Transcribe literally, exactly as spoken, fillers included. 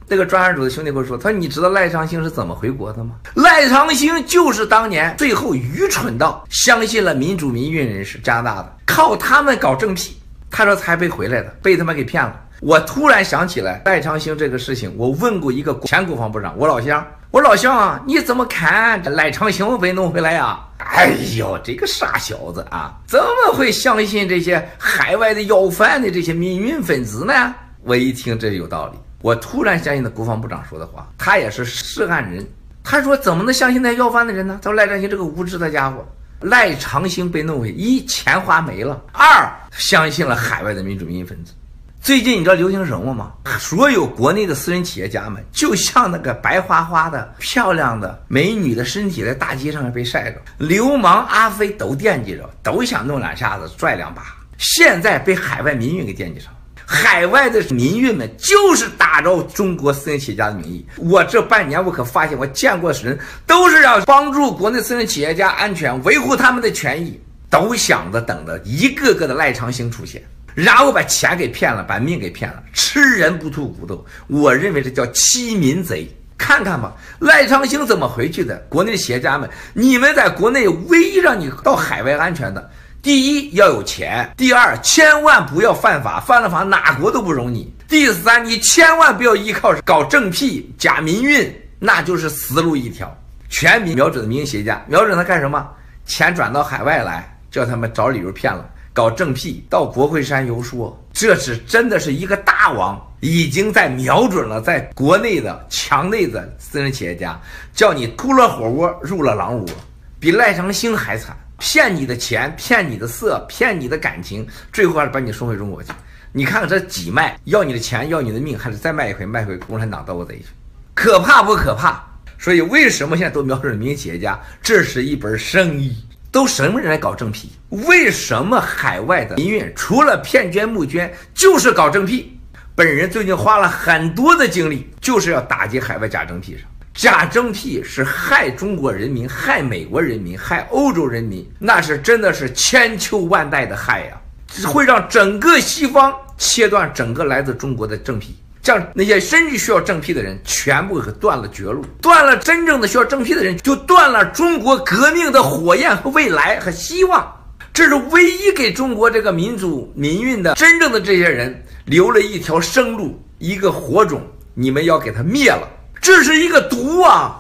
那个专案组的兄弟会说，他说你知道赖昌星是怎么回国的吗？赖昌星就是当年最后愚蠢到相信了民主民运人士加拿大的，靠他们搞政辟，他说才被回来的，被他们给骗了。我突然想起来赖昌星这个事情，我问过一个前国防部长，我老乡，我老乡啊，你怎么看赖昌星被弄回来呀？哎呦，这个傻小子啊，怎么会相信这些海外的要饭的这些民运分子呢？我一听这有道理，我突然相信了国防部长说的话，他也是涉案人。他说怎么能相信那要饭的人呢？他说赖昌星这个无知的家伙，赖昌星被弄回，一钱花没了，二相信了海外的民主民运分子。最近你知道流行什么吗？所有国内的私人企业家们就像那个白花花的漂亮的美女的身体在大街上被晒着，流氓阿飞都惦记着，都想弄两下子拽两把，现在被海外民运给惦记上。海外的民运们就是打着中国私人企业家的名义，我这半年我可发现我见过的人都是要帮助国内私人企业家安全，维护他们的权益，都想着等着一个个的赖昌星出现，然后把钱给骗了，把命给骗了，吃人不吐骨头。我认为这叫欺民贼。看看吧，赖昌星怎么回去的？国内的企业家们，你们在国内唯一让你到海外安全的，第一要有钱，第二千万不要犯法，犯了法哪国都不容你。第三，你千万不要依靠搞政辟、假民运，那就是死路一条。全民瞄准的民营企业家，瞄准他干什么？钱转到海外来，叫他们找理由骗了。搞政辟到国会山游说，这是真的是一个大王，已经在瞄准了在国内的墙内的私人企业家，叫你出了火窝入了狼窝，比赖昌星还惨，骗你的钱，骗你的色，骗你的感情，最后还是把你送回中国去。你看看这几卖，要你的钱，要你的命，还是再卖一回，卖回共产党盗贼去，可怕不可怕？所以为什么现在都瞄准民营企业家？这是一本生意。都什么人来搞政辟？为什么海外的民运除了骗捐募捐就是搞政辟？本人最近花了很多的精力，就是要打击海外假政辟上。假政辟是害中国人民，害美国人民，害欧洲人民，那是真的是千秋万代的害呀、啊！会让整个西方切断整个来自中国的政辟。像那些真正需要政辟的人，全部给断了绝路，断了真正的需要政辟的人，就断了中国革命的火焰和未来和希望。这是唯一给中国这个民主民运的真正的这些人留了一条生路，一个火种，你们要给它灭了，这是一个毒啊！